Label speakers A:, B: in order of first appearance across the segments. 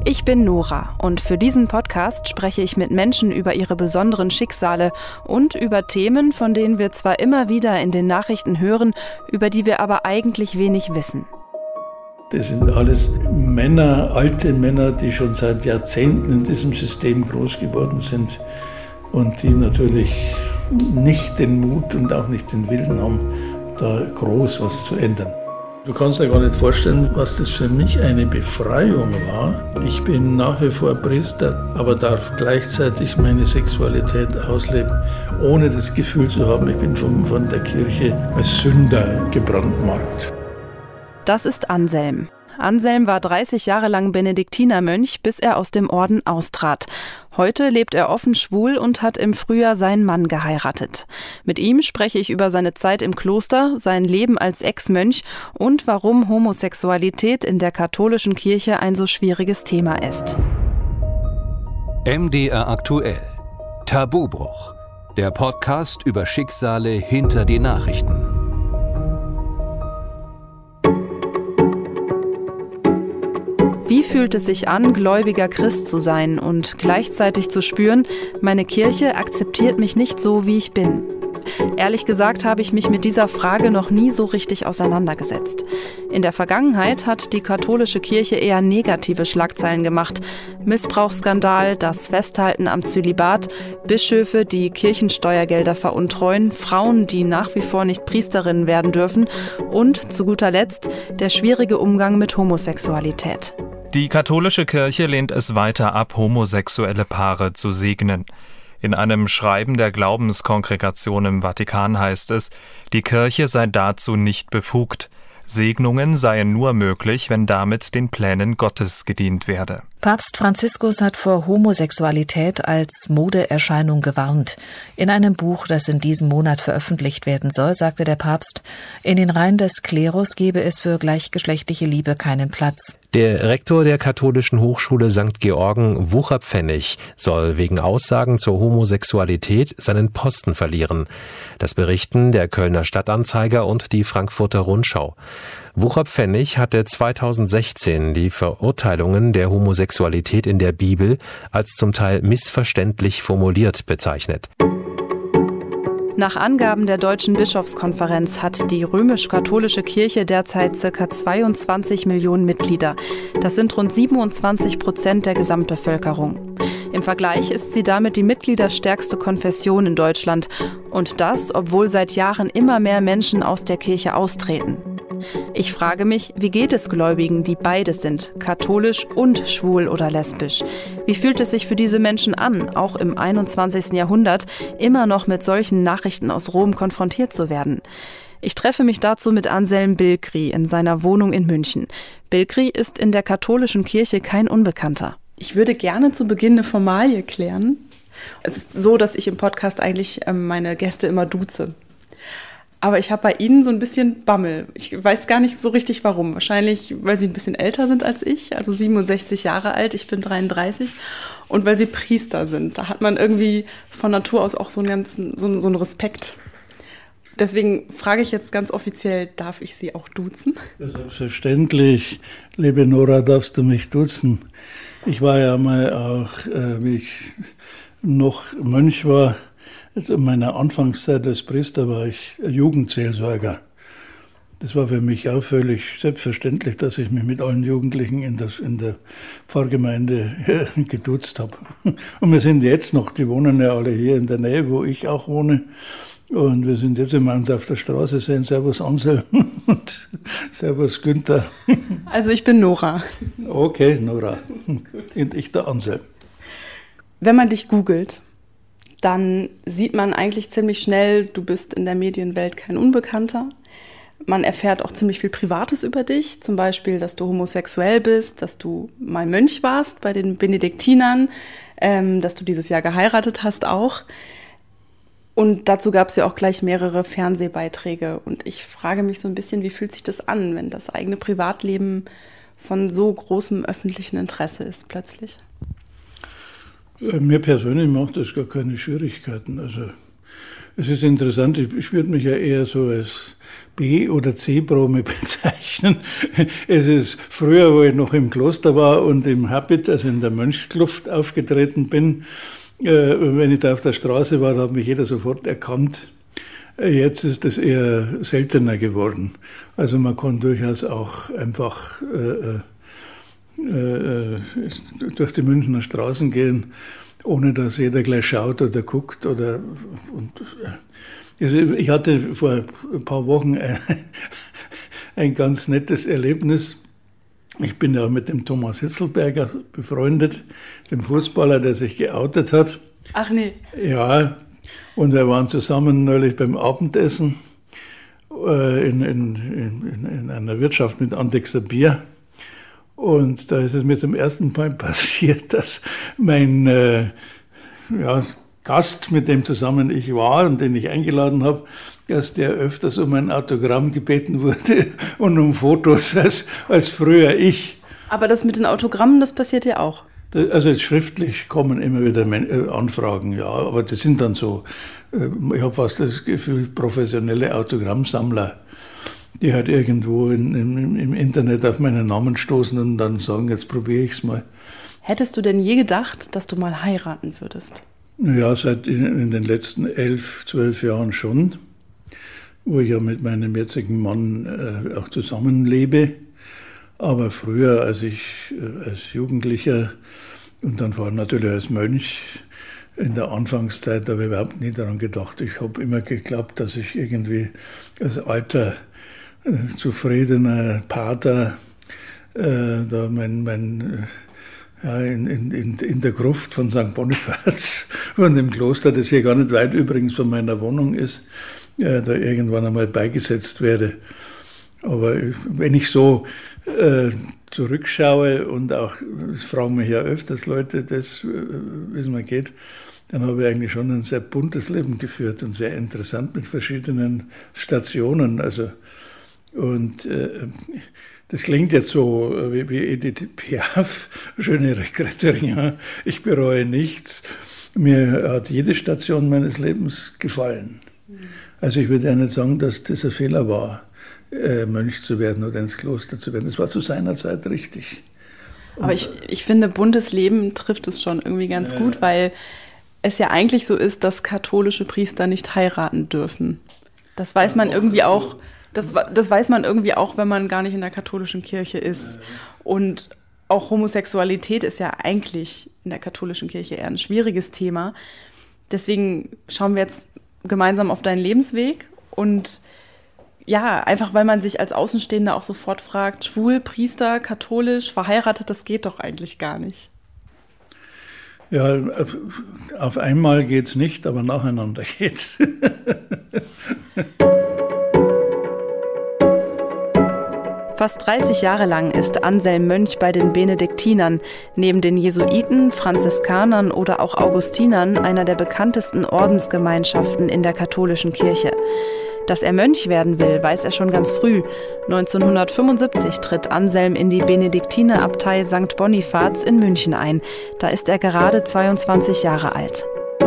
A: Ich bin Nora und für diesen Podcast spreche ich mit Menschen über ihre besonderen Schicksale und über Themen, von denen wir zwar immer wieder in den Nachrichten hören, über die wir aber eigentlich wenig wissen.
B: Das sind alles Männer, alte Männer, die schon seit Jahrzehnten in diesem System groß geworden sind und die natürlich nicht den Mut und auch nicht den Willen haben, da groß was zu ändern. Du kannst dir gar nicht vorstellen, was das für mich eine Befreiung war. Ich bin nach wie vor Priester, aber darf gleichzeitig meine Sexualität ausleben, ohne das Gefühl zu haben, ich bin von der Kirche als Sünder gebrandmarkt.
A: Das ist Anselm. Anselm war 30 Jahre lang Benediktinermönch, bis er aus dem Orden austrat. Heute lebt er offen schwul und hat im Frühjahr seinen Mann geheiratet. Mit ihm spreche ich über seine Zeit im Kloster, sein Leben als Ex-Mönch und warum Homosexualität in der katholischen Kirche ein so schwieriges Thema ist.
C: MDR aktuell. Tabubruch. Der Podcast über Schicksale hinter die Nachrichten.
A: Wie fühlt es sich an, gläubiger Christ zu sein und gleichzeitig zu spüren, meine Kirche akzeptiert mich nicht so, wie ich bin? Ehrlich gesagt habe ich mich mit dieser Frage noch nie so richtig auseinandergesetzt. In der Vergangenheit hat die katholische Kirche eher negative Schlagzeilen gemacht. Missbrauchsskandal, das Festhalten am Zölibat, Bischöfe, die Kirchensteuergelder veruntreuen, Frauen, die nach wie vor nicht Priesterinnen werden dürfen und zu guter Letzt der schwierige Umgang mit Homosexualität.
D: Die katholische Kirche lehnt es weiter ab, homosexuelle Paare zu segnen. In einem Schreiben der Glaubenskongregation im Vatikan heißt es, die Kirche sei dazu nicht befugt. Segnungen seien nur möglich, wenn damit den Plänen Gottes gedient werde.
E: Papst Franziskus hat vor Homosexualität als Modeerscheinung gewarnt. In einem Buch, das in diesem Monat veröffentlicht werden soll, sagte der Papst, in den Reihen des Klerus gebe es für gleichgeschlechtliche Liebe keinen Platz.
F: Der Rektor der Katholischen Hochschule St. Georgen, Wucherpfennig, soll wegen Aussagen zur Homosexualität seinen Posten verlieren. Das berichten der Kölner Stadtanzeiger und die Frankfurter Rundschau. Wucherpfennig hatte 2016 die Verurteilungen der Homosexualität in der Bibel als zum Teil missverständlich formuliert bezeichnet.
A: Nach Angaben der Deutschen Bischofskonferenz hat die römisch-katholische Kirche derzeit ca. 22 Millionen Mitglieder. Das sind rund 27% der Gesamtbevölkerung. Im Vergleich ist sie damit die mitgliederstärkste Konfession in Deutschland. Und das, obwohl seit Jahren immer mehr Menschen aus der Kirche austreten. Ich frage mich, wie geht es Gläubigen, die beides sind, katholisch und schwul oder lesbisch? Wie fühlt es sich für diese Menschen an, auch im 21. Jahrhundert immer noch mit solchen Nachrichten aus Rom konfrontiert zu werden? Ich treffe mich dazu mit Anselm Bilgri in seiner Wohnung in München. Bilgri ist in der katholischen Kirche kein Unbekannter.
G: Ich würde gerne zu Beginn eine Formalie klären. Es ist so, dass ich im Podcast eigentlich meine Gäste immer duze. Aber ich habe bei Ihnen so ein bisschen Bammel. Ich weiß gar nicht so richtig warum. Wahrscheinlich, weil Sie ein bisschen älter sind als ich, also 67 Jahre alt, ich bin 33. Und weil Sie Priester sind. Da hat man irgendwie von Natur aus auch so einen Respekt. Deswegen frage ich jetzt ganz offiziell, darf ich Sie auch duzen?
B: Selbstverständlich, liebe Nora, darfst du mich duzen. Ich war ja mal auch, wie ich noch Mönch war, also in meiner Anfangszeit als Priester war ich Jugendseelsorger. Das war für mich auch völlig selbstverständlich, dass ich mich mit allen Jugendlichen in der Pfarrgemeinde geduzt habe. Und wir sind jetzt noch, die wohnen ja alle hier in der Nähe, wo ich auch wohne. Und wir sind jetzt, wenn wir uns auf der Straße sehen, Servus Anselm und Servus Günther.
G: Also ich bin Nora.
B: Okay, Nora. Und ich der Anselm.
G: Wenn man dich googelt, dann sieht man eigentlich ziemlich schnell, du bist in der Medienwelt kein Unbekannter. Man erfährt auch ziemlich viel Privates über dich, zum Beispiel, dass du homosexuell bist, dass du mal Mönch warst bei den Benediktinern, dass du dieses Jahr geheiratet hast auch. Und dazu gab es ja auch gleich mehrere Fernsehbeiträge. Und ich frage mich so ein bisschen, wie fühlt sich das an, wenn das eigene Privatleben von so großem öffentlichen Interesse ist plötzlich?
B: Mir persönlich macht das gar keine Schwierigkeiten. Also Es ist interessant, ich würde mich ja eher so als B- oder C-Promi bezeichnen. Es ist früher, wo ich noch im Kloster war und im Habit, also in der Mönchskluft aufgetreten bin, wenn ich da auf der Straße war, da hat mich jeder sofort erkannt. Jetzt ist das eher seltener geworden. Also man kann durchaus auch einfach durch die Münchner Straßen gehen, ohne dass jeder gleich schaut oder guckt. Ich hatte vor ein paar Wochen ein ganz nettes Erlebnis. Ich bin ja mit dem Thomas Hitzlberger befreundet, dem Fußballer, der sich geoutet hat.
G: Ach nee.
B: Ja, und wir waren zusammen neulich beim Abendessen in einer Wirtschaft mit Andechser Bier. Und da ist es mir zum ersten Mal passiert, dass mein Gast, mit dem zusammen ich war und den ich eingeladen habe, dass der öfters um ein Autogramm gebeten wurde und um Fotos als früher ich.
G: Aber das mit den Autogrammen, das passiert ja auch.
B: Also jetzt schriftlich kommen immer wieder Anfragen, ja, aber das sind dann so, ich habe fast das Gefühl, professionelle Autogrammsammler, die halt irgendwo im Internet auf meinen Namen stoßen und dann sagen, jetzt probiere ich es mal.
G: Hättest du denn je gedacht, dass du mal heiraten würdest?
B: Ja, seit in den letzten 11, 12 Jahren schon, wo ich ja mit meinem jetzigen Mann auch zusammenlebe. Aber früher, als Jugendlicher und dann vor allem natürlich als Mönch, in der Anfangszeit habe ich überhaupt nie daran gedacht. Ich habe immer geglaubt, dass ich irgendwie als alter, zufriedener Pater da in der Gruft von St. Bonifaz und dem Kloster, das hier gar nicht weit übrigens von meiner Wohnung ist, da irgendwann einmal beigesetzt werde. Aber wenn ich so zurückschaue und auch, das fragen mich ja öfters Leute, wie es mir geht, dann habe ich eigentlich schon ein sehr buntes Leben geführt und sehr interessant mit verschiedenen Stationen. Und das klingt jetzt so wie Edith Piaf, je ne regrette rien, ich bereue nichts. Mir hat jede Station meines Lebens gefallen. Also ich würde ja nicht sagen, dass das ein Fehler war, Mönch zu werden oder ins Kloster zu werden. Das war zu seiner Zeit richtig.
G: Aber ich finde, buntes Leben trifft es schon irgendwie ganz gut, weil es ja eigentlich so ist, dass katholische Priester nicht heiraten dürfen. Das weiß man irgendwie auch. Das weiß man irgendwie auch, wenn man gar nicht in der katholischen Kirche ist. Und auch Homosexualität ist ja eigentlich in der katholischen Kirche eher ein schwieriges Thema. Deswegen schauen wir jetzt gemeinsam auf deinen Lebensweg. Und ja, einfach weil man sich als Außenstehender auch sofort fragt, schwul, Priester, katholisch, verheiratet, das geht doch eigentlich gar nicht.
B: Ja, auf einmal geht's nicht, aber nacheinander geht's.
A: Fast 30 Jahre lang ist Anselm Mönch bei den Benediktinern, neben den Jesuiten, Franziskanern oder auch Augustinern einer der bekanntesten Ordensgemeinschaften in der katholischen Kirche. Dass er Mönch werden will, weiß er schon ganz früh. 1975 tritt Anselm in die Benediktinerabtei St. Bonifaz in München ein. Da ist er gerade 22 Jahre alt.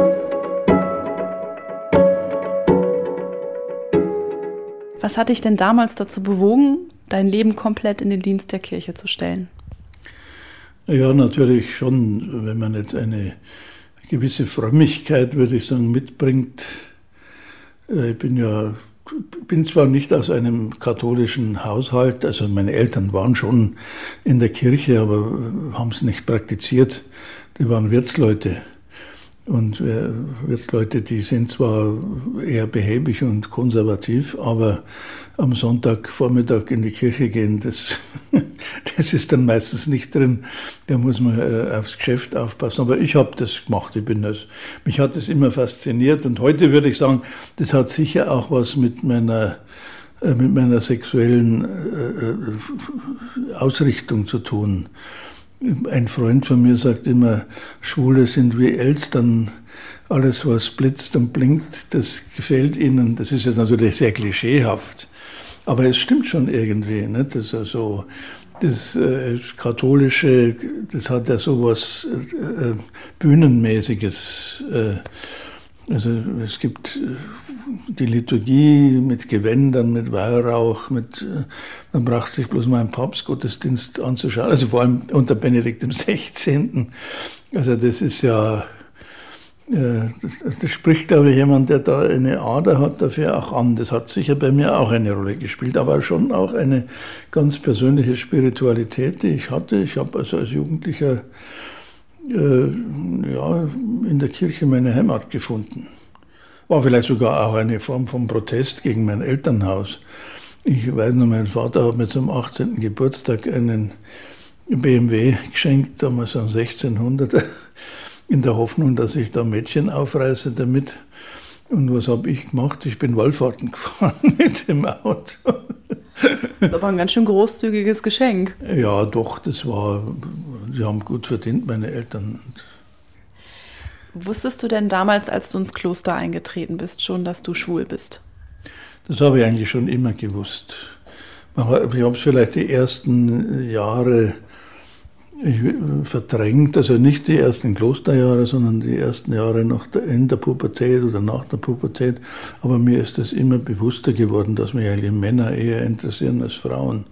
G: Was hat dich denn damals dazu bewogen, dein Leben komplett in den Dienst der Kirche zu stellen?
B: Ja, natürlich schon, wenn man jetzt eine gewisse Frömmigkeit, würde ich sagen, mitbringt. Ich bin zwar nicht aus einem katholischen Haushalt, also meine Eltern waren schon in der Kirche, aber haben es nicht praktiziert. Die waren Wirtsleute. Und Wirtsleute, die sind zwar eher behäbig und konservativ, aber am Sonntagvormittag in die Kirche gehen, das ist dann meistens nicht drin. Da muss man aufs Geschäft aufpassen. Aber ich habe das gemacht. Mich hat das immer fasziniert. Und heute würde ich sagen, das hat sicher auch was mit meiner sexuellen Ausrichtung zu tun. Ein Freund von mir sagt immer, Schwule sind wie Elstern, alles was blitzt und blinkt, das gefällt ihnen. Das ist jetzt natürlich sehr klischeehaft, aber es stimmt schon irgendwie. Nicht? Das Katholische, das hat ja so was Bühnenmäßiges. Also es gibt die Liturgie mit Gewändern, mit Weihrauch, man braucht sich bloß mal einen Papstgottesdienst anzuschauen, also vor allem unter Benedikt XVI. Also das ist ja, das spricht, glaube ich, jemand, der da eine Ader hat, dafür auch an. Das hat sicher bei mir auch eine Rolle gespielt, aber schon auch eine ganz persönliche Spiritualität, die ich hatte. Ich habe also als Jugendlicher in der Kirche meine Heimat gefunden. War vielleicht sogar auch eine Form von Protest gegen mein Elternhaus. Ich weiß noch, mein Vater hat mir zum 18. Geburtstag einen BMW geschenkt, damals ein 1600er, in der Hoffnung, dass ich da Mädchen aufreiße damit. Und was habe ich gemacht? Ich bin Wallfahrten gefahren mit dem Auto.
G: Das ist aber ein ganz schön großzügiges Geschenk.
B: Ja, doch, sie haben gut verdient, meine Eltern.
G: Wusstest du denn damals, als du ins Kloster eingetreten bist, schon, dass du schwul bist?
B: Das habe ich eigentlich schon immer gewusst. Ich habe es vielleicht die ersten Jahre verdrängt, also nicht die ersten Klosterjahre, sondern die ersten Jahre in der Pubertät oder nach der Pubertät. Aber mir ist es immer bewusster geworden, dass mich eigentlich Männer eher interessieren als Frauen.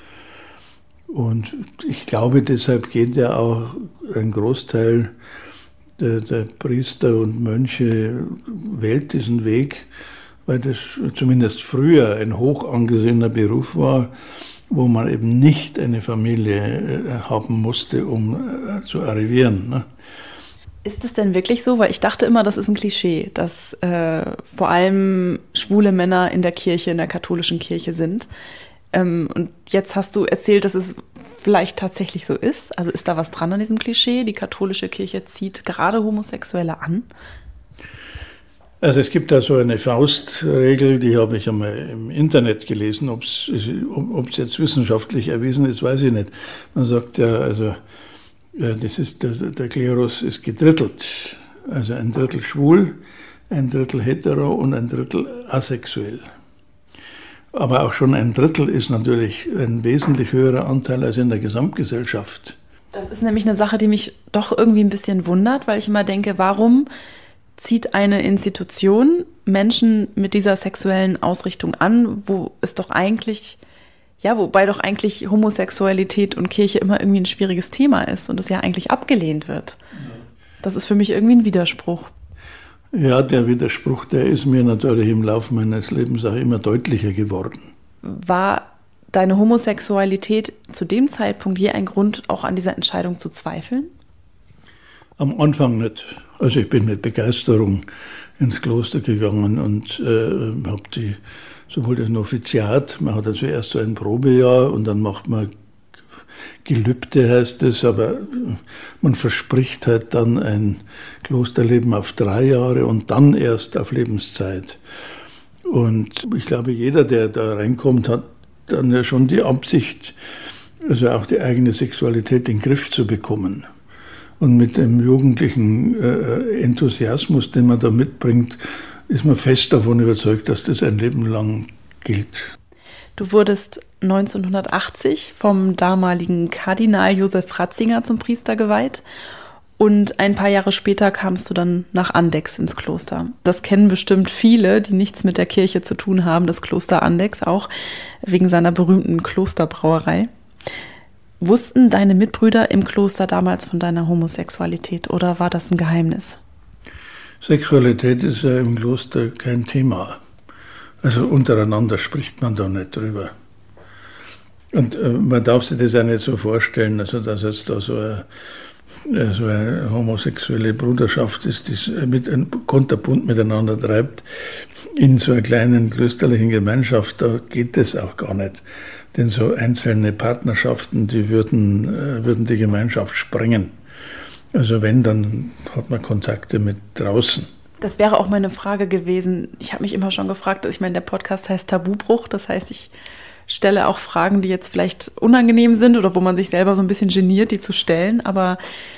B: Und ich glaube, deshalb geht ja auch ein Großteil der Priester und Mönche wählt diesen Weg, weil das zumindest früher ein hoch angesehener Beruf war, wo man eben nicht eine Familie haben musste, um zu arrivieren. Ne?
G: Ist es denn wirklich so? Weil ich dachte immer, das ist ein Klischee, dass vor allem schwule Männer in der Kirche, in der katholischen Kirche sind. Und jetzt hast du erzählt, dass es vielleicht tatsächlich so ist. Also ist da was dran an diesem Klischee? Die katholische Kirche zieht gerade Homosexuelle an?
B: Also es gibt da so eine Faustregel, die habe ich einmal im Internet gelesen. Ob es jetzt wissenschaftlich erwiesen ist, weiß ich nicht. Man sagt ja, also das ist der Klerus ist gedrittelt. Also ein Drittel schwul, ein Drittel hetero und ein Drittel asexuell. Aber auch schon ein Drittel ist natürlich ein wesentlich höherer Anteil als in der Gesamtgesellschaft.
G: Das ist nämlich eine Sache, die mich doch irgendwie ein bisschen wundert, weil ich immer denke, warum zieht eine Institution Menschen mit dieser sexuellen Ausrichtung an, wobei doch eigentlich Homosexualität und Kirche immer irgendwie ein schwieriges Thema ist und es ja eigentlich abgelehnt wird. Das ist für mich irgendwie ein Widerspruch.
B: Ja, der Widerspruch, der ist mir natürlich im Laufe meines Lebens auch immer deutlicher geworden.
G: War deine Homosexualität zu dem Zeitpunkt je ein Grund, auch an dieser Entscheidung zu zweifeln?
B: Am Anfang nicht. Also ich bin mit Begeisterung ins Kloster gegangen und habe sowohl das Noviziat, man hat also erst so ein Probejahr und dann macht man Gelübde, heißt es, aber man verspricht halt dann ein Klosterleben auf 3 Jahre und dann erst auf Lebenszeit. Und ich glaube, jeder, der da reinkommt, hat dann ja schon die Absicht, also auch die eigene Sexualität in den Griff zu bekommen. Und mit dem jugendlichen Enthusiasmus, den man da mitbringt, ist man fest davon überzeugt, dass das ein Leben lang gilt.
G: Du wurdest 1980 vom damaligen Kardinal Josef Ratzinger zum Priester geweiht und ein paar Jahre später kamst du dann nach Andechs ins Kloster. Das kennen bestimmt viele, die nichts mit der Kirche zu tun haben, das Kloster Andechs, auch wegen seiner berühmten Klosterbrauerei. Wussten deine Mitbrüder im Kloster damals von deiner Homosexualität oder war das ein Geheimnis?
B: Sexualität ist ja im Kloster kein Thema. Also untereinander spricht man da nicht drüber. Und man darf sich das auch nicht so vorstellen, also dass jetzt da so eine homosexuelle Bruderschaft ist, die mit einem Konterbund miteinander treibt, in so einer kleinen klösterlichen Gemeinschaft, da geht es auch gar nicht. Denn so einzelne Partnerschaften, die würden die Gemeinschaft sprengen. Also wenn, dann hat man Kontakte mit draußen.
G: Das wäre auch meine Frage gewesen. Ich habe mich immer schon gefragt, ich meine, der Podcast heißt Tabubruch, das heißt, ich stelle auch Fragen, die jetzt vielleicht unangenehm sind oder wo man sich selber so ein bisschen geniert, die zu stellen, aber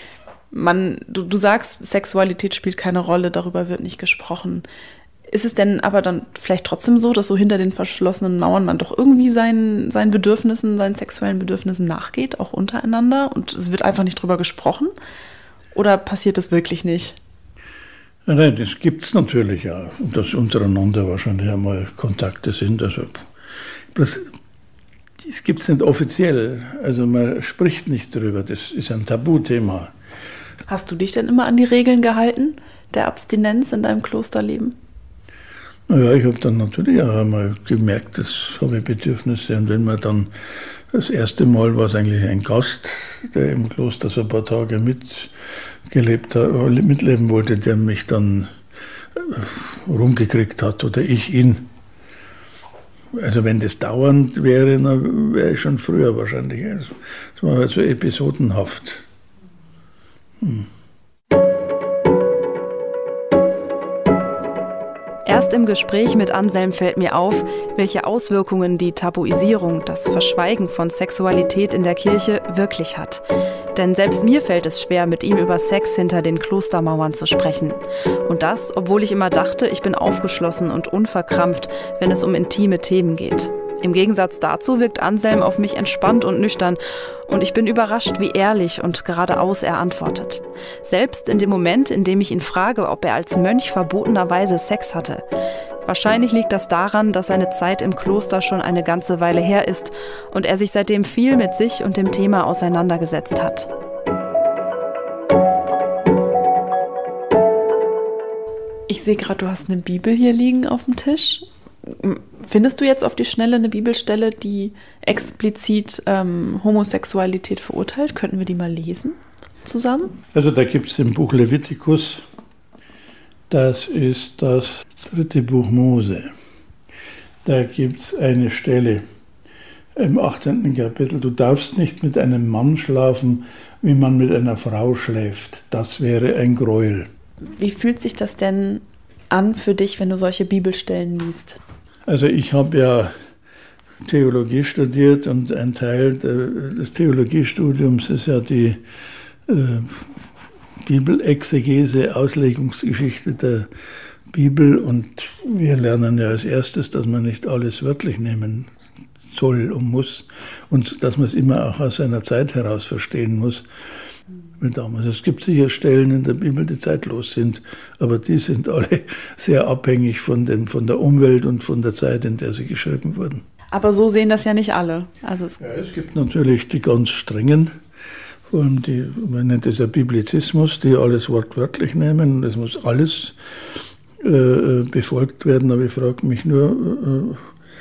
G: du sagst, Sexualität spielt keine Rolle, darüber wird nicht gesprochen. Ist es denn aber dann vielleicht trotzdem so, dass so hinter den verschlossenen Mauern man doch irgendwie seinen Bedürfnissen, seinen sexuellen Bedürfnissen nachgeht, auch untereinander und es wird einfach nicht drüber gesprochen? Oder passiert das wirklich nicht?
B: Nein, das gibt es natürlich auch. Und dass untereinander wahrscheinlich einmal Kontakte sind. Also, das gibt es nicht offiziell. Also man spricht nicht drüber. Das ist ein Tabuthema.
G: Hast du dich denn immer an die Regeln gehalten, der Abstinenz in deinem Klosterleben?
B: Naja, ich habe dann natürlich auch einmal gemerkt, das habe ich Bedürfnisse. Und wenn man dann das erste Mal war es eigentlich ein Gast, der im Kloster so ein paar Tage mitleben wollte, der mich dann rumgekriegt hat oder ich ihn. Also wenn das dauernd wäre, dann wäre ich schon früher wahrscheinlich. Das war halt so episodenhaft.
A: Erst im Gespräch mit Anselm fällt mir auf, welche Auswirkungen die Tabuisierung, das Verschweigen von Sexualität in der Kirche wirklich hat. Denn selbst mir fällt es schwer, mit ihm über Sex hinter den Klostermauern zu sprechen. Und das, obwohl ich immer dachte, ich bin aufgeschlossen und unverkrampft, wenn es um intime Themen geht. Im Gegensatz dazu wirkt Anselm auf mich entspannt und nüchtern und ich bin überrascht, wie ehrlich und geradeaus er antwortet. Selbst in dem Moment, in dem ich ihn frage, ob er als Mönch verbotenerweise Sex hatte. Wahrscheinlich liegt das daran, dass seine Zeit im Kloster schon eine ganze Weile her ist und er sich seitdem viel mit sich und dem Thema auseinandergesetzt hat.
G: Ich sehe gerade, du hast eine Bibel hier liegen auf dem Tisch. Findest du jetzt auf die Schnelle eine Bibelstelle, die explizit Homosexualität verurteilt? Könnten wir die mal lesen zusammen?
B: Also da gibt es im Buch Levitikus, das ist das 3. Buch Mose. Da gibt es eine Stelle im 18. Kapitel, du darfst nicht mit einem Mann schlafen, wie man mit einer Frau schläft. Das wäre ein Gräuel.
G: Wie fühlt sich das denn an für dich, wenn du solche Bibelstellen liest?
B: Also ich habe ja Theologie studiert und ein Teil des Theologiestudiums ist ja die Bibelexegese, Auslegungsgeschichte der Bibel. Und wir lernen ja als erstes, dass man nicht alles wörtlich nehmen soll und muss und dass man es immer auch aus seiner Zeit heraus verstehen muss. Damals. Es gibt sicher Stellen in der Bibel, die zeitlos sind, aber die sind alle sehr abhängig von der Umwelt und von der Zeit, in der sie geschrieben wurden.
G: Aber so sehen das ja nicht alle.
B: Es gibt natürlich die ganz strengen, vor allem man nennt es ja Biblizismus, die alles wortwörtlich nehmen und es muss alles befolgt werden, aber ich frage mich nur,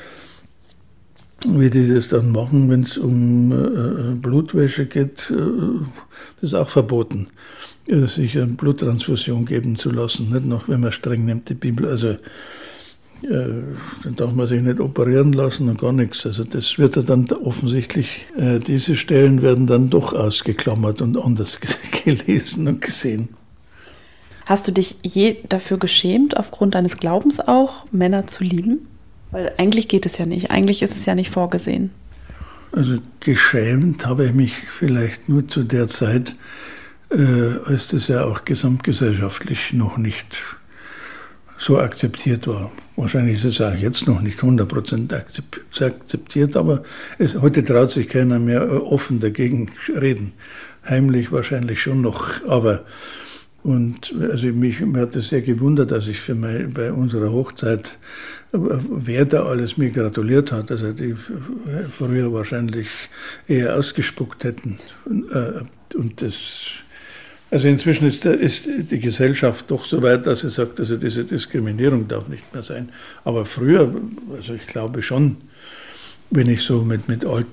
B: wie die das dann machen, wenn es um Blutwäsche geht, das ist auch verboten, sich eine Bluttransfusion geben zu lassen, nicht noch, wenn man streng nimmt die Bibel, also dann darf man sich nicht operieren lassen und gar nichts, also das wird ja dann offensichtlich, diese Stellen werden dann doch ausgeklammert und anders gelesen und gesehen.
G: Hast du dich je dafür geschämt, aufgrund deines Glaubens auch, Männer zu lieben? Weil eigentlich geht es ja nicht, eigentlich ist es ja nicht vorgesehen.
B: Also geschämt habe ich mich vielleicht nur zu der Zeit, als das ja auch gesamtgesellschaftlich noch nicht so akzeptiert war. Wahrscheinlich ist es auch jetzt noch nicht 100% akzeptiert, aber heute traut sich keiner mehr offen dagegen reden. Heimlich wahrscheinlich schon noch, aber und also mich hat es sehr gewundert, dass ich bei unserer Hochzeit, wer da alles mir gratuliert hat, also die früher wahrscheinlich eher ausgespuckt hätten. Und also inzwischen ist die Gesellschaft doch so weit, dass sie sagt, also diese Diskriminierung darf nicht mehr sein. Aber früher, also ich glaube schon, wenn ich so mit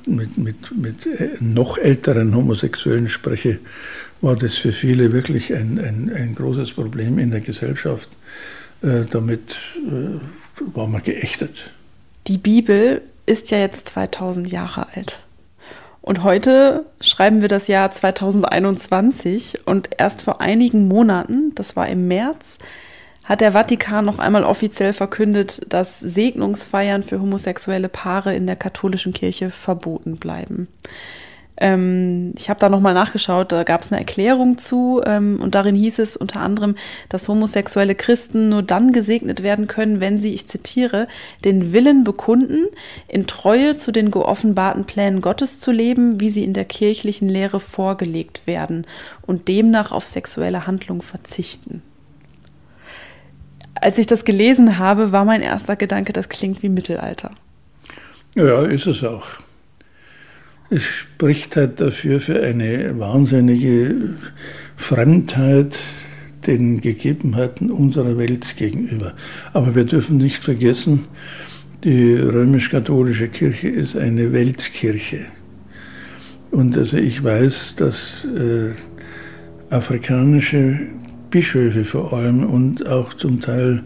B: noch älteren Homosexuellen spreche, war das für viele wirklich ein großes Problem in der Gesellschaft. Damit war man geächtet.
G: Die Bibel ist ja jetzt 2000 Jahre alt. Und heute schreiben wir das Jahr 2021 und erst vor einigen Monaten, das war im März, hat der Vatikan noch einmal offiziell verkündet, dass Segnungsfeiern für homosexuelle Paare in der katholischen Kirche verboten bleiben. Ich habe da nochmal nachgeschaut, da gab es eine Erklärung zu und darin hieß es unter anderem, dass homosexuelle Christen nur dann gesegnet werden können, wenn sie, ich zitiere, den Willen bekunden, in Treue zu den geoffenbarten Plänen Gottes zu leben, wie sie in der kirchlichen Lehre vorgelegt werden und demnach auf sexuelle Handlung verzichten. Als ich das gelesen habe, war mein erster Gedanke, das klingt wie Mittelalter.
B: Ja, ist es auch. Es spricht halt dafür für eine wahnsinnige Fremdheit den Gegebenheiten unserer Welt gegenüber. Aber wir dürfen nicht vergessen, die römisch-katholische Kirche ist eine Weltkirche. Und also ich weiß, dass afrikanische Bischöfe vor allem und auch zum Teil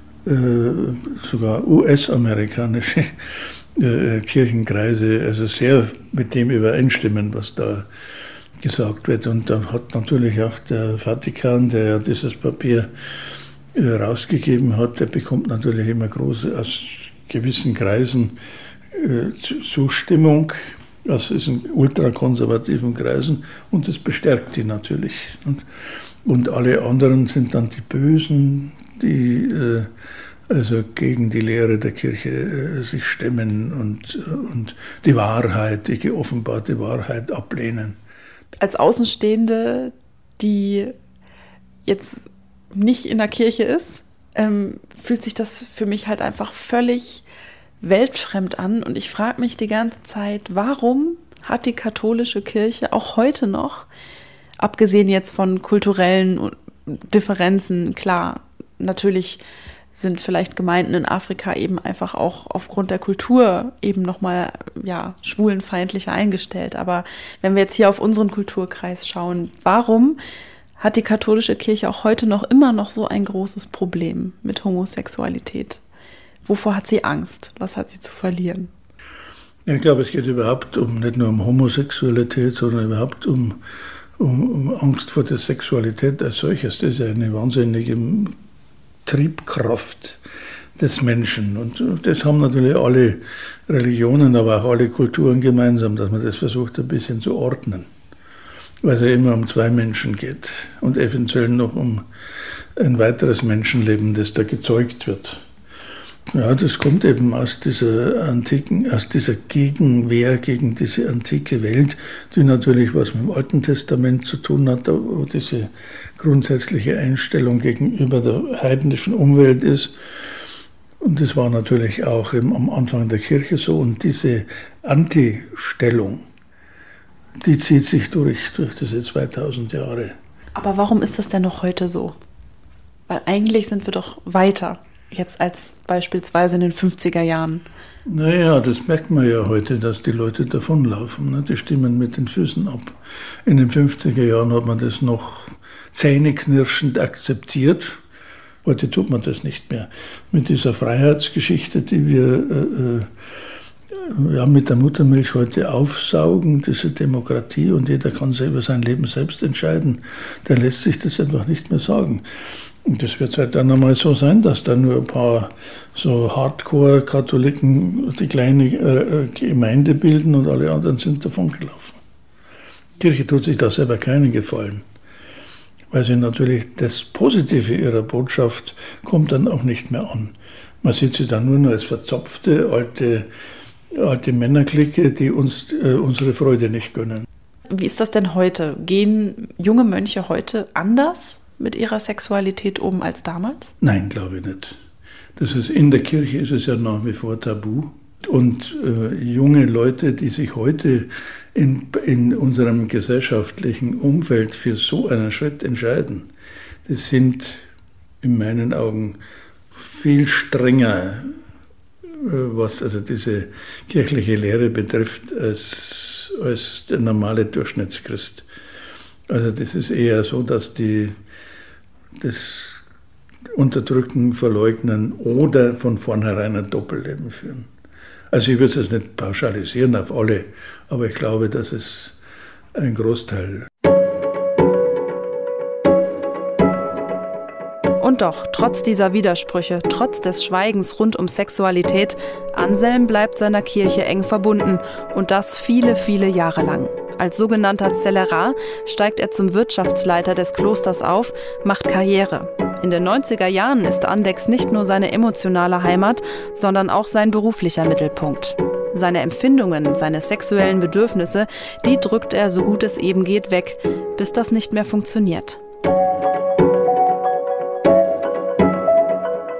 B: sogar US-amerikanische Kirchenkreise also sehr mit dem übereinstimmen, was da gesagt wird. Und da hat natürlich auch der Vatikan, der ja dieses Papier rausgegeben hat, der bekommt natürlich immer große, aus gewissen Kreisen Zustimmung, aus diesen ultrakonservativen Kreisen, und das bestärkt die natürlich. Und alle anderen sind dann die Bösen, die also gegen die Lehre der Kirche sich stemmen und die Wahrheit, die geoffenbarte Wahrheit ablehnen.
G: Als Außenstehende, die jetzt nicht in der Kirche ist, fühlt sich das für mich halt einfach völlig weltfremd an. Und ich frage mich die ganze Zeit, warum hat die katholische Kirche auch heute noch, abgesehen jetzt von kulturellen Differenzen, klar, natürlich sind vielleicht Gemeinden in Afrika eben einfach auch aufgrund der Kultur eben nochmal schwulenfeindlicher eingestellt. Aber wenn wir jetzt hier auf unseren Kulturkreis schauen, warum hat die katholische Kirche auch heute noch immer noch so ein großes Problem mit Homosexualität? Wovor hat sie Angst? Was hat sie zu verlieren?
B: Ich glaube, es geht überhaupt nicht nur um Homosexualität, sondern überhaupt um Angst vor der Sexualität als solches. Das ist eine wahnsinnige Triebkraft des Menschen. Und das haben natürlich alle Religionen, aber auch alle Kulturen gemeinsam, dass man das versucht, ein bisschen zu ordnen. Weil es ja immer um zwei Menschen geht und eventuell noch um ein weiteres Menschenleben, das da gezeugt wird. Ja, das kommt eben aus dieser Gegenwehr gegen diese antike Welt, die natürlich was mit dem Alten Testament zu tun hat, wo diese grundsätzliche Einstellung gegenüber der heidnischen Umwelt ist. Und das war natürlich auch am Anfang der Kirche so. Und diese Anti-Stellung, die zieht sich durch diese 2000 Jahre.
G: Aber warum ist das denn noch heute so? Weil eigentlich sind wir doch weiter. Jetzt als beispielsweise in den 50er Jahren.
B: Naja, das merkt man ja heute, dass die Leute davonlaufen. Ne? Die stimmen mit den Füßen ab. In den 50er Jahren hat man das noch zähneknirschend akzeptiert. Heute tut man das nicht mehr. Mit dieser Freiheitsgeschichte, die wir mit der Muttermilch heute aufsaugen, diese Demokratie, und jeder kann selber sein Leben selbst entscheiden, der lässt sich das einfach nicht mehr sagen. Und das wird halt dann einmal so sein, dass dann nur ein paar so Hardcore-Katholiken die kleine Gemeinde bilden und alle anderen sind davon gelaufen. Die Kirche tut sich da selber keinen Gefallen, weil sie natürlich das Positive ihrer Botschaft kommt dann auch nicht mehr an. Man sieht sie dann nur noch als verzopfte, alte Männerklicke, die uns unsere Freude nicht gönnen.
G: Wie ist das denn heute? Gehen junge Mönche heute anders mit ihrer Sexualität um als damals?
B: Nein, glaube ich nicht. In der Kirche ist es ja nach wie vor tabu. Und junge Leute, die sich heute in unserem gesellschaftlichen Umfeld für so einen Schritt entscheiden, das sind in meinen Augen viel strenger, was also diese kirchliche Lehre betrifft, als der normale Durchschnittschrist. Also das ist eher so, dass die das Unterdrücken, Verleugnen oder von vornherein ein Doppelleben führen. Also ich würde es nicht pauschalisieren auf alle, aber ich glaube, dass es ein Großteil.
A: Und doch, trotz dieser Widersprüche, trotz des Schweigens rund um Sexualität, Anselm bleibt seiner Kirche eng verbunden und das viele, viele Jahre lang. Als sogenannter Zellerar steigt er zum Wirtschaftsleiter des Klosters auf, macht Karriere. In den 90er Jahren ist Andechs nicht nur seine emotionale Heimat, sondern auch sein beruflicher Mittelpunkt. Seine Empfindungen, seine sexuellen Bedürfnisse, die drückt er so gut es eben geht weg, bis das nicht mehr funktioniert.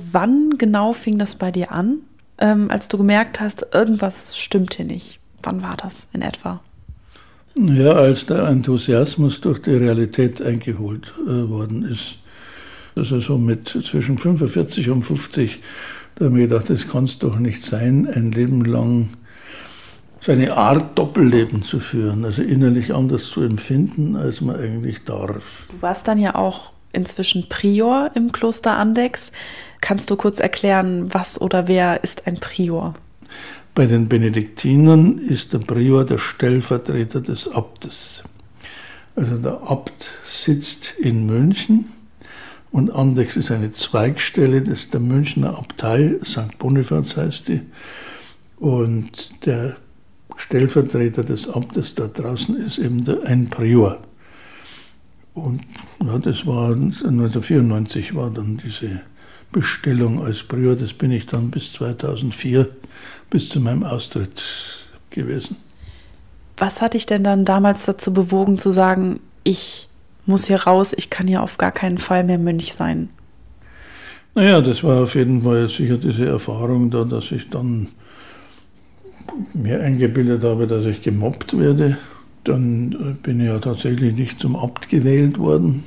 G: wann genau fing das bei dir an, als du gemerkt hast, irgendwas stimmt hier nicht? Wann war das in etwa?
B: Ja, als der Enthusiasmus durch die Realität eingeholt worden ist. Also so mit zwischen 45 und 50, da habe ich gedacht, das kann es doch nicht sein, ein Leben lang so eine Art Doppelleben zu führen, also innerlich anders zu empfinden, als man eigentlich darf.
G: Du warst dann ja auch inzwischen Prior im Kloster Andechs. Kannst du kurz erklären, was oder wer ist ein Prior?
B: Bei den Benediktinern ist der Prior der Stellvertreter des Abtes. Also der Abt sitzt in München und Andechs ist eine Zweigstelle der Münchner Abtei, St. Bonifaz heißt die. Und der Stellvertreter des Amtes da draußen ist eben ein Prior. Und ja, das war 1994 war dann diese Bestellung als Prior, das bin ich dann bis 2004, bis zu meinem Austritt gewesen.
G: Was hat dich denn dann damals dazu bewogen zu sagen, ich muss hier raus, ich kann hier auf gar keinen Fall mehr Mönch sein?
B: Naja, das war auf jeden Fall sicher diese Erfahrung da, dass ich dann mir eingebildet habe, dass ich gemobbt werde. Dann bin ich ja tatsächlich nicht zum Abt gewählt worden.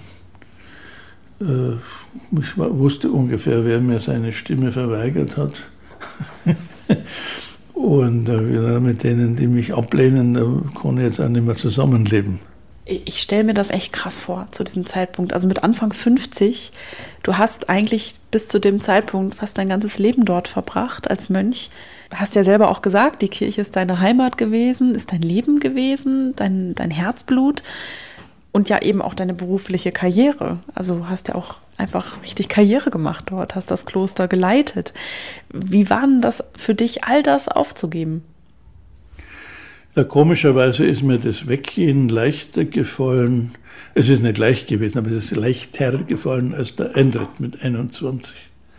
B: Ich wusste ungefähr, wer mir seine Stimme verweigert hat. Und mit denen, die mich ablehnen, da kann ich jetzt auch nicht mehr zusammenleben.
G: Ich stelle mir das echt krass vor, zu diesem Zeitpunkt. Also mit Anfang 50, du hast eigentlich bis zu dem Zeitpunkt fast dein ganzes Leben dort verbracht als Mönch. Du hast ja selber auch gesagt, die Kirche ist deine Heimat gewesen, ist dein Leben gewesen, dein Herzblut und ja eben auch deine berufliche Karriere. Also hast ja auch einfach richtig Karriere gemacht dort, hast das Kloster geleitet. Wie war denn das für dich, all das aufzugeben?
B: Ja, komischerweise ist mir das Weggehen leichter gefallen. Es ist nicht leicht gewesen, aber es ist leichter gefallen als der Eintritt mit 21.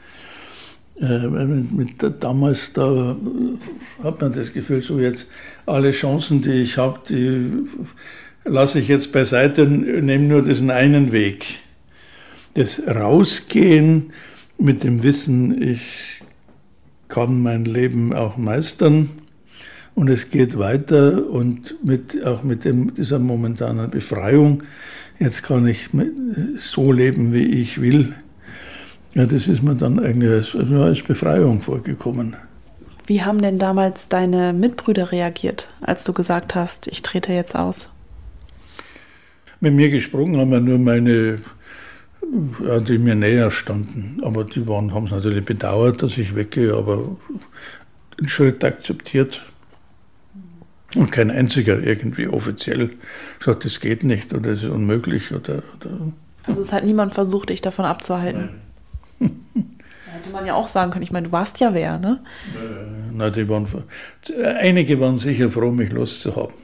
B: Damals, da hat man das Gefühl, so jetzt alle Chancen, die ich habe, die lasse ich jetzt beiseite und nehme nur diesen einen Weg. Das Rausgehen mit dem Wissen, ich kann mein Leben auch meistern und es geht weiter und auch mit dieser momentanen Befreiung, jetzt kann ich so leben, wie ich will. Ja, das ist mir dann eigentlich als Befreiung vorgekommen.
G: Wie haben denn damals deine Mitbrüder reagiert, als du gesagt hast, ich trete jetzt aus?
B: Mit mir gesprochen haben ja nur meine, ja, die mir näher standen. Aber die haben es natürlich bedauert, dass ich weggehe, aber den Schritt akzeptiert. Und kein einziger irgendwie offiziell sagt, das geht nicht oder das ist unmöglich.
G: Also es hat niemand versucht, dich davon abzuhalten?
B: Nein.
G: Hätte man ja auch sagen können, ich meine, du warst ja wer, ne?
B: Nein, einige waren sicher froh, mich loszuhaben.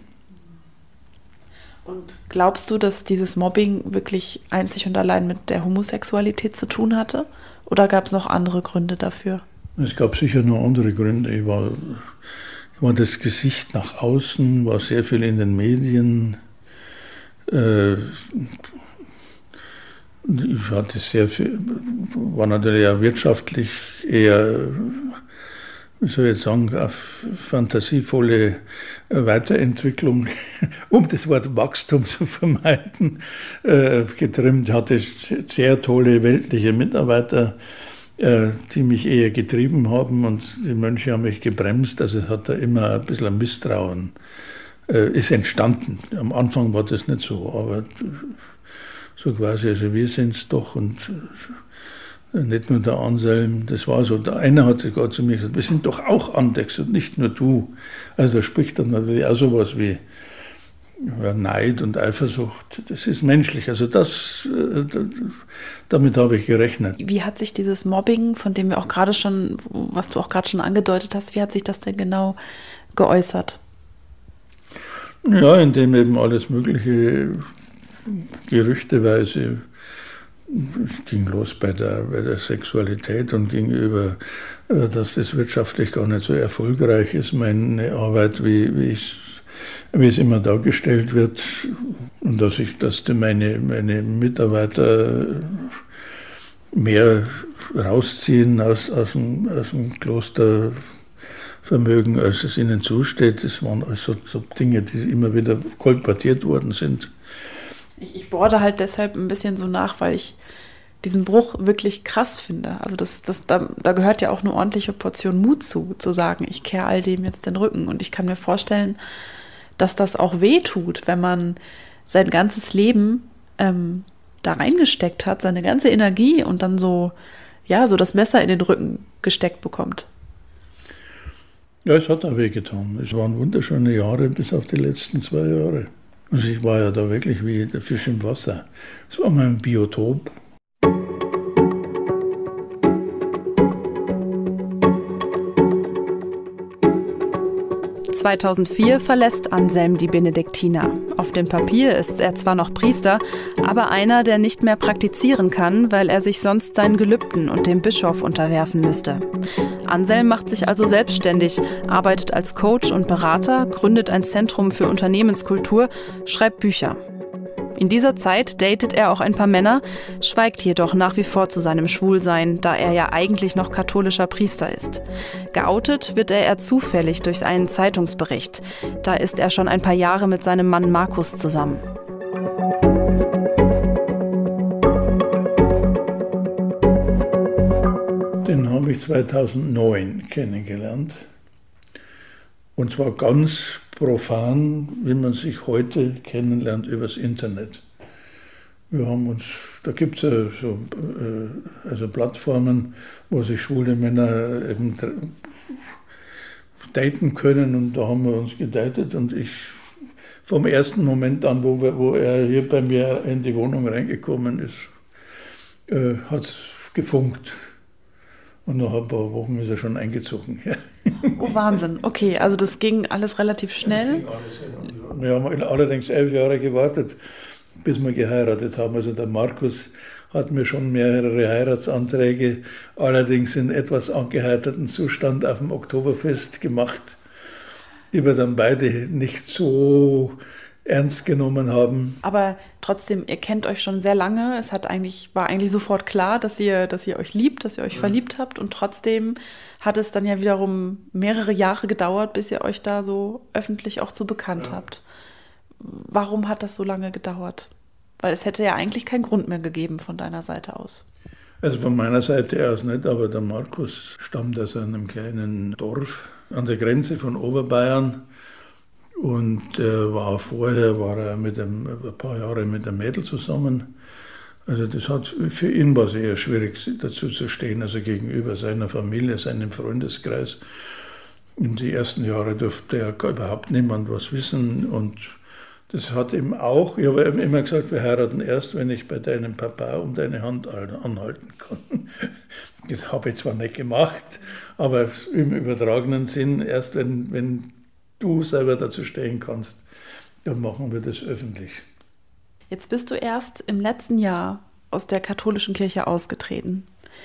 G: Und glaubst du, dass dieses Mobbing wirklich einzig und allein mit der Homosexualität zu tun hatte? Oder gab es noch andere Gründe dafür?
B: Es gab sicher noch andere Gründe. Ich war das Gesicht nach außen, war sehr viel in den Medien. Ich hatte sehr viel, war natürlich auch wirtschaftlich eher, wie soll ich sagen, auf fantasievolle Weiterentwicklung, um das Wort Wachstum zu vermeiden, getrimmt. Ich hatte sehr tolle weltliche Mitarbeiter, die mich eher getrieben haben und die Mönche haben mich gebremst. Also es hat da immer ein bisschen ein Misstrauen ist entstanden. Am Anfang war das nicht so, aber so quasi, also wir sind es doch und nicht nur der Anselm, das war so. Der eine hat sogar zu mir gesagt, wir sind doch auch Andechs und nicht nur du. Also da spricht dann natürlich auch sowas wie Neid und Eifersucht. Das ist menschlich, also damit habe ich gerechnet.
G: Wie hat sich dieses Mobbing, von dem wir auch gerade schon, was du auch gerade schon angedeutet hast, wie hat sich das denn genau geäußert?
B: Ja, indem eben alles Mögliche gerüchteweise, es ging los bei der Sexualität und ging über, dass das wirtschaftlich gar nicht so erfolgreich ist, meine Arbeit, wie es immer dargestellt wird und dass meine Mitarbeiter mehr rausziehen aus dem Klostervermögen, als es ihnen zusteht. Das waren also so Dinge, die immer wieder kolportiert worden sind.
G: Ich bohre halt deshalb ein bisschen so nach, weil ich diesen Bruch wirklich krass finde. Also da gehört ja auch eine ordentliche Portion Mut zu sagen, ich kehre all dem jetzt den Rücken. Und ich kann mir vorstellen, dass das auch weh tut, wenn man sein ganzes Leben da reingesteckt hat, seine ganze Energie und dann so das Messer in den Rücken gesteckt bekommt.
B: Ja, es hat auch wehgetan. Es waren wunderschöne Jahre bis auf die letzten 2 Jahre. Also ich war ja da wirklich wie der Fisch im Wasser. Es war mein Biotop.
A: 2004 verlässt Anselm die Benediktiner. Auf dem Papier ist er zwar noch Priester, aber einer, der nicht mehr praktizieren kann, weil er sich sonst seinen Gelübden und dem Bischof unterwerfen müsste. Anselm macht sich also selbstständig, arbeitet als Coach und Berater, gründet ein Zentrum für Unternehmenskultur, schreibt Bücher. In dieser Zeit datet er auch ein paar Männer, schweigt jedoch nach wie vor zu seinem Schwulsein, da er ja eigentlich noch katholischer Priester ist. Geoutet wird er zufällig durch einen Zeitungsbericht. Da ist er schon ein paar Jahre mit seinem Mann Markus zusammen.
B: Den habe ich 2009 kennengelernt. Und zwar ganz profan, wie man sich heute kennenlernt, übers Internet. Wir haben uns, da gibt es ja so also Plattformen, wo sich schwule Männer eben daten können, und da haben wir uns gedatet, und ich vom ersten Moment an, wo er hier bei mir in die Wohnung reingekommen ist, hat es gefunkt. Und nach ein paar Wochen ist er schon eingezogen.
G: Oh, Wahnsinn. Okay, also das ging alles relativ schnell.
B: Wir haben allerdings 11 Jahre gewartet, bis wir geheiratet haben. Also der Markus hat mir schon mehrere Heiratsanträge, allerdings in etwas angeheiterten Zustand auf dem Oktoberfest gemacht, die wir dann beide nicht so ernst genommen haben.
G: Aber trotzdem, ihr kennt euch schon sehr lange. Es war eigentlich sofort klar, dass ihr euch liebt, dass ihr euch verliebt habt. Und trotzdem hat es dann ja wiederum mehrere Jahre gedauert, bis ihr euch da so öffentlich auch zu bekannt habt. Warum hat das so lange gedauert? Weil es hätte ja eigentlich keinen Grund mehr gegeben von deiner Seite aus.
B: Also von meiner Seite aus nicht, aber der Markus stammt aus einem kleinen Dorf an der Grenze von Oberbayern. Und vorher war er ein paar Jahre mit einem Mädel zusammen. Also für ihn war es eher schwierig, dazu zu stehen, also gegenüber seiner Familie, seinem Freundeskreis. In die ersten Jahre durfte ja überhaupt niemand was wissen. Und das hat ihm auch, ich habe ihm immer gesagt, wir heiraten erst, wenn ich bei deinem Papa um deine Hand anhalten kann. Das habe ich zwar nicht gemacht, aber im übertragenen Sinn, erst wenn du selber dazu stehen kannst, dann machen wir das öffentlich.
G: Jetzt bist du erst im letzten Jahr aus der katholischen Kirche ausgetreten.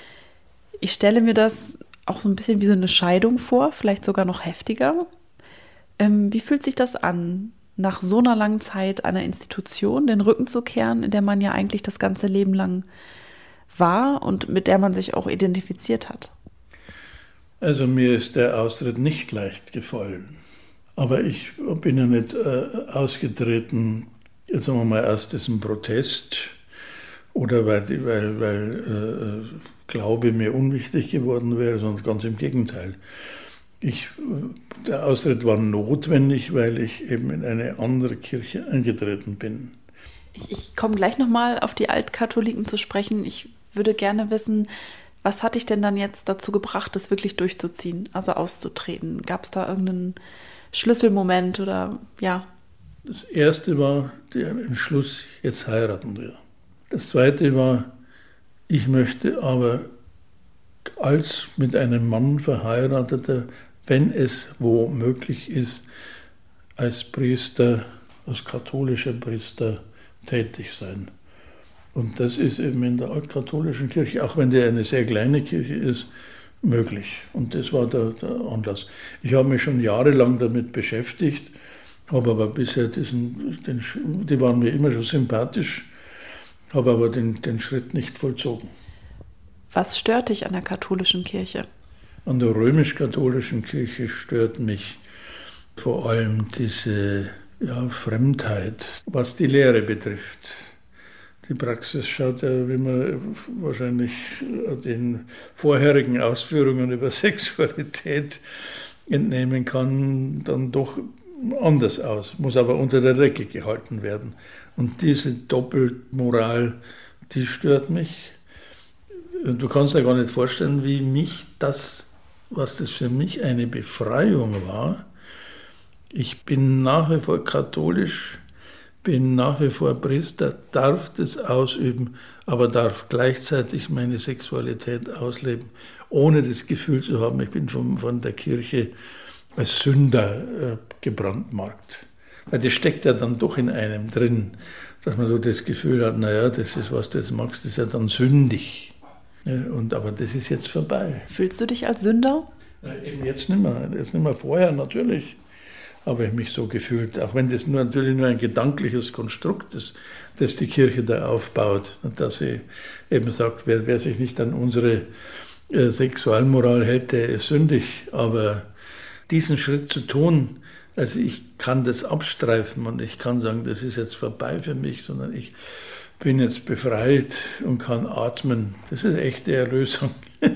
G: Ich stelle mir das auch so ein bisschen wie so eine Scheidung vor, vielleicht sogar noch heftiger. Wie fühlt sich das an, nach so einer langen Zeit einer Institution den Rücken zu kehren, in der man ja eigentlich das ganze Leben lang war und mit der man sich auch identifiziert hat?
B: Also mir ist der Austritt nicht leicht gefallen. Aber ich bin ja nicht ausgetreten, jetzt sagen wir mal, aus diesem Protest oder weil Glaube mir unwichtig geworden wäre, sondern ganz im Gegenteil. Der Austritt war notwendig, weil ich eben in eine andere Kirche eingetreten bin.
G: Ich komme gleich nochmal auf die Altkatholiken zu sprechen. Ich würde gerne wissen, was hat dich denn dann jetzt dazu gebracht, das wirklich durchzuziehen, also auszutreten? Gab es da irgendeinen Schlüsselmoment oder ja?
B: Das erste war der Entschluss, jetzt heiraten wir. Das zweite war, ich möchte aber als mit einem Mann Verheirateter, wenn es wo möglich ist, als Priester, als katholischer Priester tätig sein. Und das ist eben in der altkatholischen Kirche, auch wenn die eine sehr kleine Kirche ist, möglich. Und das war der Anlass. Ich habe mich schon jahrelang damit beschäftigt, habe aber bisher die waren mir immer schon sympathisch, habe aber den Schritt nicht vollzogen.
G: Was stört dich an der katholischen Kirche?
B: An der römisch-katholischen Kirche stört mich vor allem diese Fremdheit, was die Lehre betrifft. Die Praxis schaut ja, wie man wahrscheinlich den vorherigen Ausführungen über Sexualität entnehmen kann, dann doch anders aus, muss aber unter der Decke gehalten werden. Und diese Doppelmoral, die stört mich. Du kannst dir gar nicht vorstellen, wie mich das, was das für mich eine Befreiung war. Ich bin nach wie vor katholisch, bin nach wie vor Priester, darf das ausüben, aber darf gleichzeitig meine Sexualität ausleben, ohne das Gefühl zu haben, ich bin von der Kirche als Sünder gebrandmarkt. Weil das steckt ja dann doch in einem drin, dass man so das Gefühl hat, naja, das ist, was du jetzt magst, das ist ja dann sündig. Ja, aber das ist jetzt vorbei.
G: Fühlst du dich als Sünder?
B: Na, eben jetzt nicht mehr, vorher natürlich. Habe ich mich so gefühlt, auch wenn das natürlich nur ein gedankliches Konstrukt ist, das die Kirche da aufbaut, und dass sie eben sagt, wer sich nicht an unsere Sexualmoral hält, der ist sündig. Aber diesen Schritt zu tun, also ich kann das abstreifen und ich kann sagen, das ist jetzt vorbei für mich, sondern ich bin jetzt befreit und kann atmen. Das ist echte Erlösung.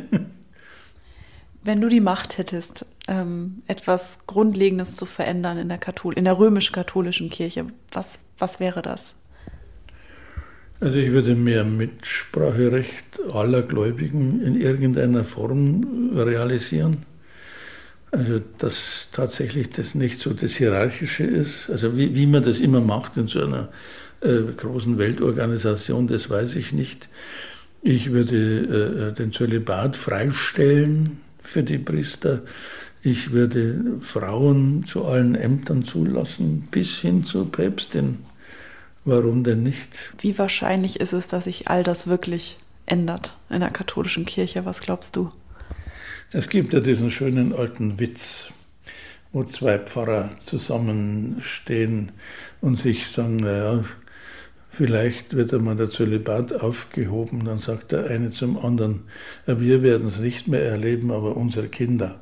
G: Wenn du die Macht hättest, etwas Grundlegendes zu verändern in der römisch-katholischen Kirche, was wäre das?
B: Also ich würde mehr Mitspracherecht aller Gläubigen in irgendeiner Form realisieren. Also dass tatsächlich das nicht so das Hierarchische ist. Also wie man das immer macht in so einer großen Weltorganisation, das weiß ich nicht. Ich würde den Zölibat freistellen für die Priester. Ich würde Frauen zu allen Ämtern zulassen, bis hin zur Päpstin. Warum denn nicht?
G: Wie wahrscheinlich ist es, dass sich all das wirklich ändert in der katholischen Kirche? Was glaubst du?
B: Es gibt ja diesen schönen alten Witz, wo zwei Pfarrer zusammenstehen und sich sagen, naja, vielleicht wird einmal der Zölibat aufgehoben. Dann sagt der eine zum anderen, ja, wir werden es nicht mehr erleben, aber unsere Kinder.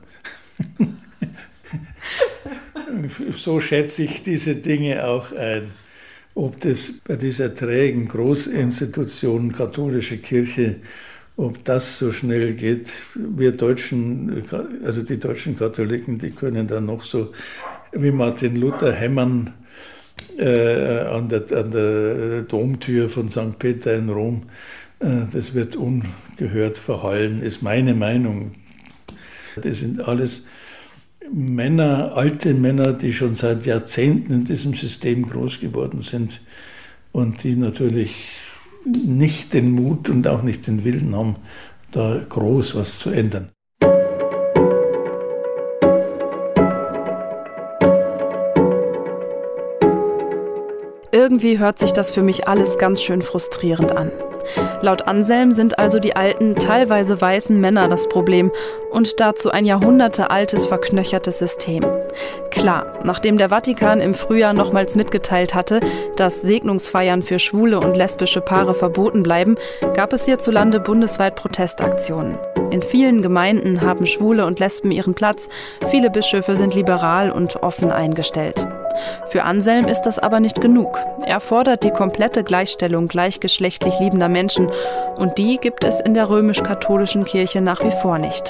B: So schätze ich diese Dinge auch ein. Ob das bei dieser trägen Großinstitution katholische Kirche, ob das so schnell geht, wir Deutschen, also die deutschen Katholiken, die können dann noch so wie Martin Luther hämmern an der Domtür von St. Peter in Rom. Das wird ungehört verhallen, ist meine Meinung. Das sind alles Männer, alte Männer, die schon seit Jahrzehnten in diesem System groß geworden sind und die natürlich nicht den Mut und auch nicht den Willen haben, da groß was zu ändern.
A: Irgendwie hört sich das für mich alles ganz schön frustrierend an. Laut Anselm sind also die alten, teilweise weißen Männer das Problem und dazu ein jahrhundertealtes, verknöchertes System. Klar, nachdem der Vatikan im Frühjahr nochmals mitgeteilt hatte, dass Segnungsfeiern für schwule und lesbische Paare verboten bleiben, gab es hierzulande bundesweit Protestaktionen. In vielen Gemeinden haben Schwule und Lesben ihren Platz, viele Bischöfe sind liberal und offen eingestellt. Für Anselm ist das aber nicht genug. Er fordert die komplette Gleichstellung gleichgeschlechtlich liebender Menschen und die gibt es in der römisch-katholischen Kirche nach wie vor nicht.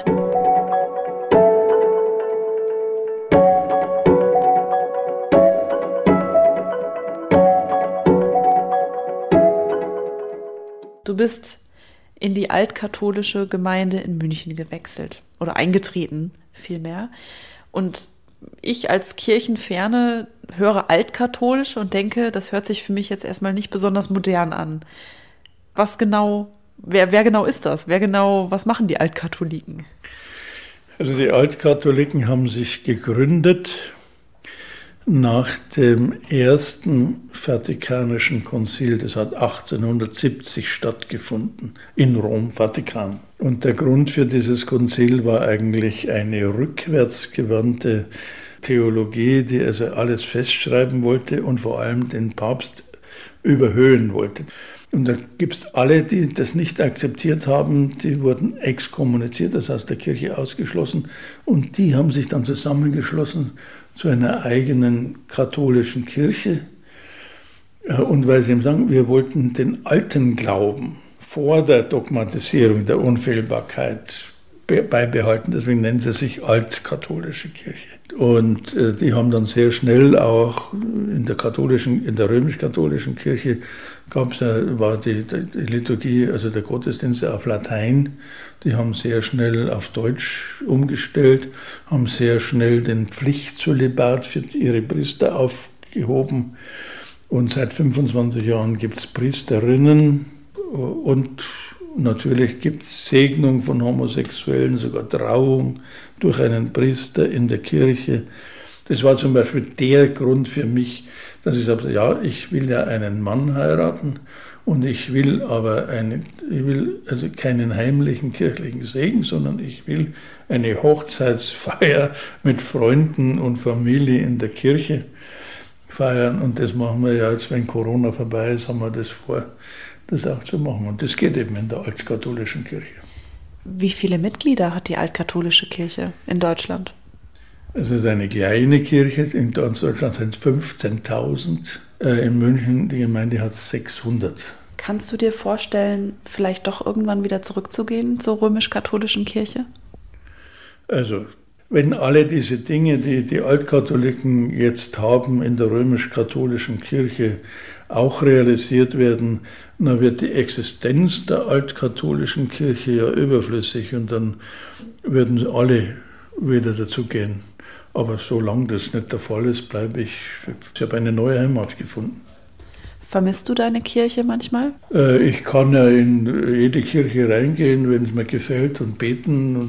G: Du bist in die altkatholische Gemeinde in München gewechselt oder eingetreten vielmehr und ich als Kirchenferne höre altkatholisch und denke, das hört sich für mich jetzt erstmal nicht besonders modern an. Was genau, wer genau ist das? Was machen die Altkatholiken?
B: Also die Altkatholiken haben sich gegründet nach dem ersten Vatikanischen Konzil. Das hat 1870 stattgefunden in Rom, Vatikan. Und der Grund für dieses Konzil war eigentlich eine rückwärtsgewandte Theologie, die also alles festschreiben wollte und vor allem den Papst überhöhen wollte. Und da gibt es alle, die das nicht akzeptiert haben, die wurden exkommuniziert, das heißt der Kirche ausgeschlossen. Und die haben sich dann zusammengeschlossen zu einer eigenen katholischen Kirche. Und weil sie eben sagen, wir wollten den alten Glauben vor der Dogmatisierung der Unfehlbarkeit beibehalten. Deswegen nennen sie sich altkatholische Kirche. Und die haben dann sehr schnell auch in der römisch-katholischen Kirche war die Liturgie, also der Gottesdienst auf Latein. Die haben sehr schnell auf Deutsch umgestellt, haben sehr schnell den Pflichtzölibat für ihre Priester aufgehoben. Und seit 25 Jahren gibt es Priesterinnen und natürlich gibt es Segnung von Homosexuellen, sogar Trauung durch einen Priester in der Kirche. Das war zum Beispiel der Grund für mich, dass ich sagte, ja, ich will ja einen Mann heiraten und ich will also keinen heimlichen kirchlichen Segen, sondern ich will eine Hochzeitsfeier mit Freunden und Familie in der Kirche feiern. Und das machen wir ja jetzt, wenn Corona vorbei ist, haben wir das vor, das auch zu machen. Und das geht eben in der altkatholischen Kirche.
A: Wie viele Mitglieder hat die altkatholische Kirche in Deutschland?
B: Es ist eine kleine Kirche, in Deutschland sind es 15.000. In München, die Gemeinde hat 600.
A: Kannst du dir vorstellen, vielleicht doch irgendwann wieder zurückzugehen zur römisch-katholischen Kirche?
B: Also, wenn alle diese Dinge, die die Altkatholiken jetzt haben in der römisch-katholischen Kirche, auch realisiert werden, dann wird die Existenz der altkatholischen Kirche ja überflüssig und dann würden alle wieder dazugehen. Aber solange das nicht der Fall ist, ich habe eine neue Heimat gefunden.
A: Vermisst du deine Kirche manchmal?
B: Ich kann ja in jede Kirche reingehen, wenn es mir gefällt, und beten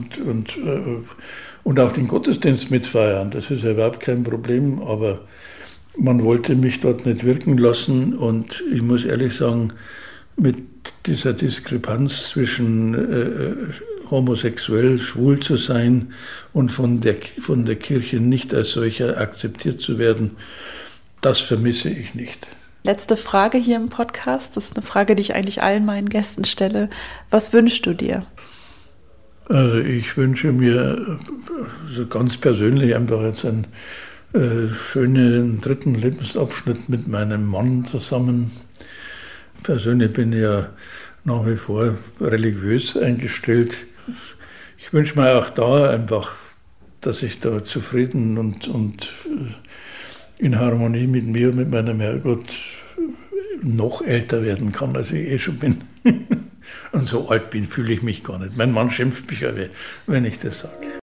B: und auch den Gottesdienst mitfeiern. Das ist ja überhaupt kein Problem, aber man wollte mich dort nicht wirken lassen. Und ich muss ehrlich sagen, mit dieser Diskrepanz zwischen homosexuell, schwul zu sein und von der Kirche nicht als solcher akzeptiert zu werden, das vermisse ich nicht.
A: Letzte Frage hier im Podcast. Das ist eine Frage, die ich eigentlich allen meinen Gästen stelle. Was wünschst du dir?
B: Also ich wünsche mir so ganz persönlich einfach jetzt einen schönen dritten Lebensabschnitt mit meinem Mann zusammen. Persönlich bin ich ja nach wie vor religiös eingestellt. Ich wünsche mir auch da einfach, dass ich da zufrieden und in Harmonie mit mir und mit meinem Herrgott noch älter werden kann, als ich schon bin. Und so alt fühle ich mich gar nicht. Mein Mann schimpft mich aber, wenn ich das sage.